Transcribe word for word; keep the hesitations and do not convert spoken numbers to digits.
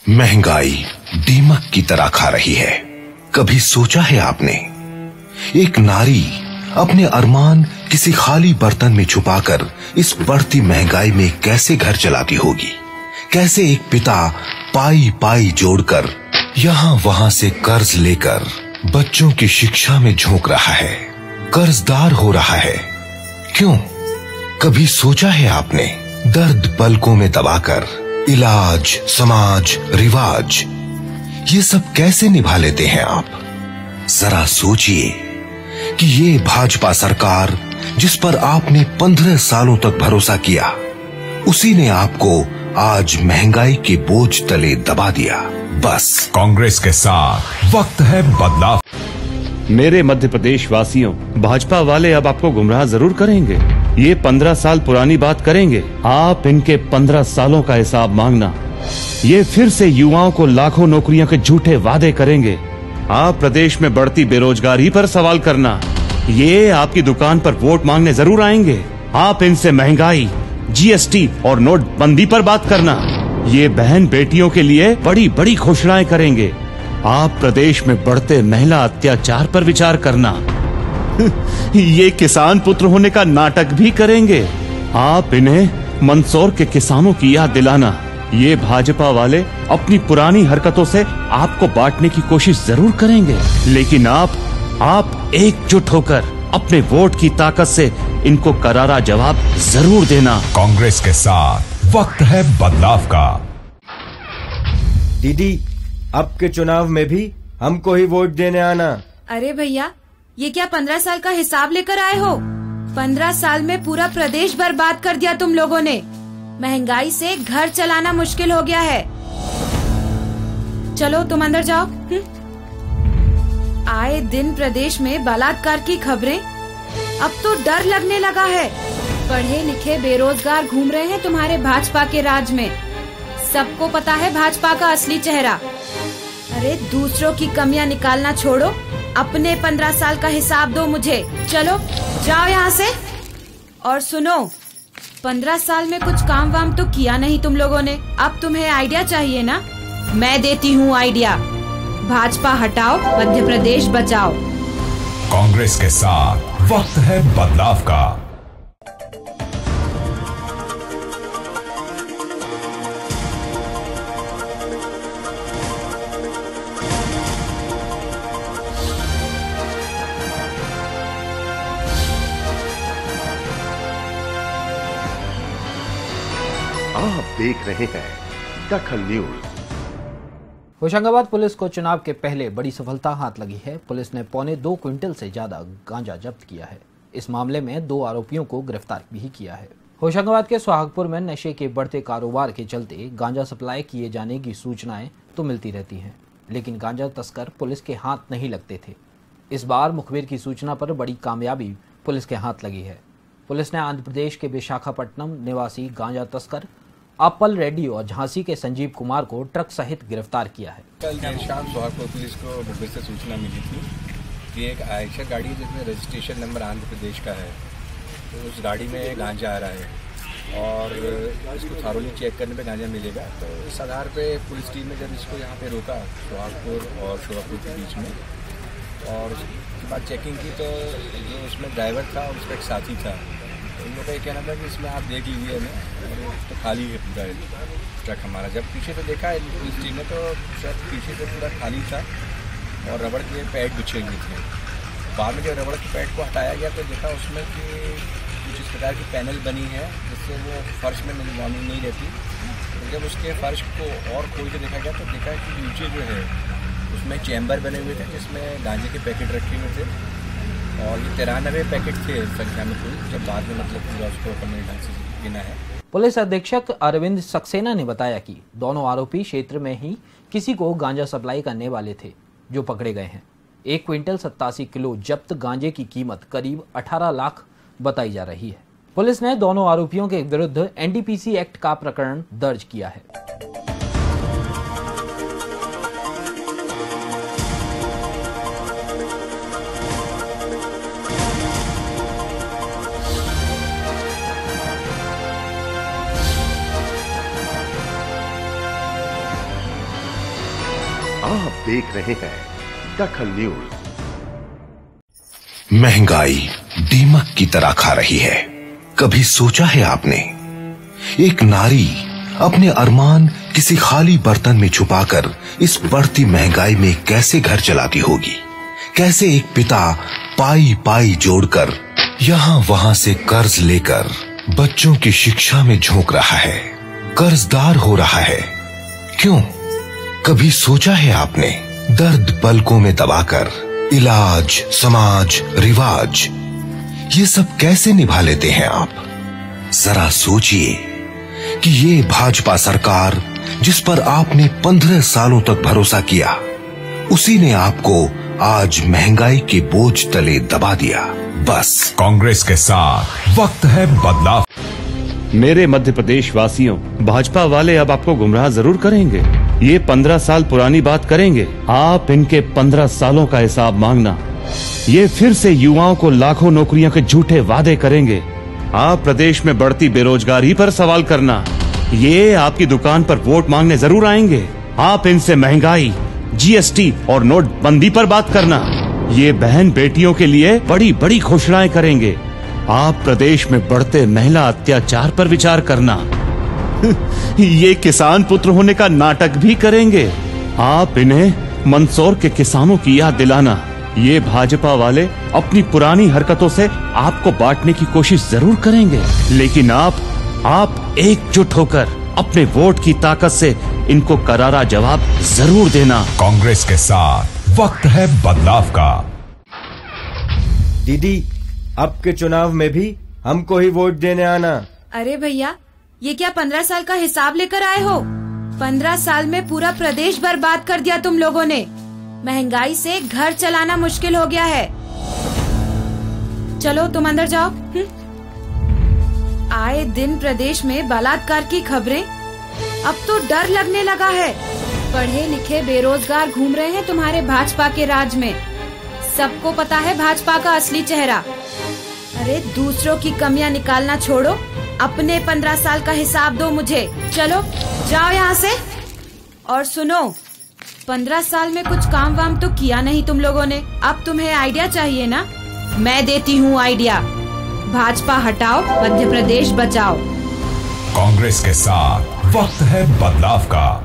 महंगाई दीमक की तरह खा रही है। कभी सोचा है आपने, एक नारी अपने अरमान किसी खाली बर्तन में छुपाकर इस बढ़ती महंगाई में कैसे घर चलाती होगी? कैसे एक पिता पाई पाई जोड़कर यहाँ वहां से कर्ज लेकर बच्चों की शिक्षा में झोंक रहा है, कर्जदार हो रहा है? क्यों? कभी सोचा है आपने, दर्द पलकों में दबाकर इलाज, समाज, रिवाज, ये सब कैसे निभा लेते हैं आप? जरा सोचिए कि ये भाजपा सरकार जिस पर आपने पंद्रह सालों तक भरोसा किया, उसी ने आपको आज महंगाई के बोझ तले दबा दिया। बस कांग्रेस के साथ वक्त है बदलाव। मेरे मध्य प्रदेश वासियों, भाजपा वाले अब आपको गुमराह जरूर करेंगे। ये पंद्रह साल पुरानी बात करेंगे। आप इनके पंद्रह सालों का हिसाब मांगना। ये फिर से युवाओं को लाखों नौकरियों के झूठे वादे करेंगे। आप प्रदेश में बढ़ती बेरोजगारी पर सवाल करना। ये आपकी दुकान पर वोट मांगने जरूर आएंगे। आप इनसे महंगाई, जीएसटी और नोटबंदी पर बात करना। ये बहन बेटियों के लिए बड़ी बड़ी घोषणाएं करेंगे। आप प्रदेश में बढ़ते महिला अत्याचार पर विचार करना। ये किसान पुत्र होने का नाटक भी करेंगे। आप इन्हें मंदसौर के किसानों की याद दिलाना। ये भाजपा वाले अपनी पुरानी हरकतों से आपको बांटने की कोशिश जरूर करेंगे, लेकिन आप आप एकजुट होकर अपने वोट की ताकत से इनको करारा जवाब जरूर देना। कांग्रेस के साथ वक्त है बदलाव का। दीदी, अब के चुनाव में भी हमको ही वोट देने आना। अरे भैया, ये क्या पंद्रह साल का हिसाब लेकर आए हो? पंद्रह साल में पूरा प्रदेश बर्बाद कर दिया तुम लोगों ने। महंगाई से घर चलाना मुश्किल हो गया है। चलो तुम अंदर जाओ। हुँ? आए दिन प्रदेश में बलात्कार की खबरें। अब तो डर लगने लगा है। पढ़े लिखे बेरोजगार घूम रहे हैं तुम्हारे भाजपा के राज में। सबको पता है भाजपा का असली चेहरा। अरे दूसरों की कमियां निकालना छोड़ो, अपने पंद्रह साल का हिसाब दो मुझे। चलो जाओ यहाँ से। और सुनो, पंद्रह साल में कुछ काम वाम तो किया नहीं तुम लोगों ने। अब तुम्हें आइडिया चाहिए ना? मैं देती हूँ आइडिया। भाजपा हटाओ, मध्य प्रदेश बचाओ। कांग्रेस के साथ वक्त है बदलाव का। आप देख रहे हैं दखल न्यूज। होशंगाबाद पुलिस को चुनाव के पहले बड़ी सफलता हाथ लगी है। पुलिस ने पौने दो क्विंटल से ज्यादा गांजा जब्त किया है। इस मामले में दो आरोपियों को गिरफ्तार भी किया है। होशंगाबाद के सुहागपुर में नशे के बढ़ते कारोबार के चलते गांजा सप्लाई किए जाने की सूचनाएं तो मिलती रहती हैं, लेकिन गांजा तस्कर पुलिस के हाथ नहीं लगते थे। इस बार मुखबिर की सूचना पर बड़ी कामयाबी पुलिस के हाथ लगी है। पुलिस ने आंध्र प्रदेश के विशाखापट्टनम निवासी गांजा तस्कर अपल रेड्डी और झांसी के संजीव कुमार को ट्रक सहित गिरफ्तार किया है। कल देर शाम सुहागपुर पुलिस को मुखबिर से सूचना मिली थी कि एक आयशर गाड़ी जिसमें रजिस्ट्रेशन नंबर आंध्र प्रदेश का है, तो उस गाड़ी में गांजा आ रहा है और इसको थारोली चेक करने पे गांजा मिलेगा। तो इस आधार पे पुलिस टीम ने जब इसको यहाँ पे रोका सुहागपुर और शोभापुर के बीच में, और उसके बाद चेकिंग की तो जो उसमें ड्राइवर था उसका एक साथी था। उन लोगों का ये कहना था कि इसमें आप देख लीजिए हमें तो खाली है पूरा ट्रक हमारा। जब पीछे से देखा पुलिस टीम ने तो शायद पीछे से पूरा खाली था और रबड़ के पैड बिछे हुए थे। बाद में जब रबड़ के पैड को हटाया गया तो देखा उसमें कि कुछ इस प्रकार की पैनल बनी है जिससे वो फर्श में वार्निंग नहीं रहती। तो जब उसके फर्श को और खोल के देखा गया तो देखा कि नीचे जो है उसमें चैम्बर बने हुए थे जिसमें गांजे के पैकेट रखे हुए थे और ये तिरानवे पैकेट थे संख्या में कुल, जब बाद में मतलब पूरा उसको अपने ढंग से गिना है। पुलिस अधीक्षक अरविंद सक्सेना ने बताया कि दोनों आरोपी क्षेत्र में ही किसी को गांजा सप्लाई करने वाले थे जो पकड़े गए हैं। एक क्विंटल सत्तासी किलो जब्त गांजे की कीमत करीब अठारह लाख बताई जा रही है। पुलिस ने दोनों आरोपियों के विरुद्ध एनडीपीसी एक्ट का प्रकरण दर्ज किया है। आप देख रहे हैं दखल न्यूज। महंगाई दीमक की तरह खा रही है। कभी सोचा है आपने, एक नारी अपने अरमान किसी खाली बर्तन में छुपाकर इस बढ़ती महंगाई में कैसे घर चलाती होगी? कैसे एक पिता पाई पाई जोड़कर यहाँ वहां से कर्ज लेकर बच्चों की शिक्षा में झोंक रहा है, कर्जदार हो रहा है? क्यों? कभी सोचा है आपने, दर्द पलकों में दबाकर इलाज, समाज, रिवाज, ये सब कैसे निभा लेते हैं आप? जरा सोचिए कि ये भाजपा सरकार जिस पर आपने पंद्रह सालों तक भरोसा किया, उसी ने आपको आज महंगाई के बोझ तले दबा दिया। बस कांग्रेस के साथ वक्त है बदलाव। मेरे मध्य प्रदेश वासियों, भाजपा वाले अब आपको गुमराह जरूर करेंगे। ये पंद्रह साल पुरानी बात करेंगे। आप इनके पंद्रह सालों का हिसाब मांगना। ये फिर से युवाओं को लाखों नौकरियों के झूठे वादे करेंगे। आप प्रदेश में बढ़ती बेरोजगारी पर सवाल करना। ये आपकी दुकान पर वोट मांगने जरूर आएंगे। आप इनसे महंगाई, जीएसटी और नोटबंदी पर बात करना। ये बहन बेटियों के लिए बड़ी बड़ी घोषणाएं करेंगे। आप प्रदेश में बढ़ते महिला अत्याचार पर विचार करना। ये किसान पुत्र होने का नाटक भी करेंगे। आप इन्हें मंदसौर के किसानों की याद दिलाना। ये भाजपा वाले अपनी पुरानी हरकतों से आपको बांटने की कोशिश जरूर करेंगे, लेकिन आप आप एकजुट होकर अपने वोट की ताकत से इनको करारा जवाब जरूर देना। कांग्रेस के साथ वक्त है बदलाव का। दीदी, अब के चुनाव में भी हमको ही वोट देने आना। अरे भैया, ये क्या पंद्रह साल का हिसाब लेकर आए हो? पंद्रह साल में पूरा प्रदेश बर्बाद कर दिया तुम लोगों ने। महंगाई से घर चलाना मुश्किल हो गया है। चलो तुम अंदर जाओ। हुँ? आए दिन प्रदेश में बलात्कार की खबरें, अब तो डर लगने लगा है। पढ़े लिखे बेरोजगार घूम रहे हैं तुम्हारे भाजपा के राज में। सबको पता है भाजपा का असली चेहरा। अरे दूसरों की कमियां निकालना छोड़ो, अपने पंद्रह साल का हिसाब दो मुझे। चलो जाओ यहाँ से। और सुनो, पंद्रह साल में कुछ काम वाम तो किया नहीं तुम लोगों ने। अब तुम्हें आइडिया चाहिए ना? मैं देती हूँ आइडिया। भाजपा हटाओ, मध्य प्रदेश बचाओ। कांग्रेस के साथ वक्त है बदलाव का।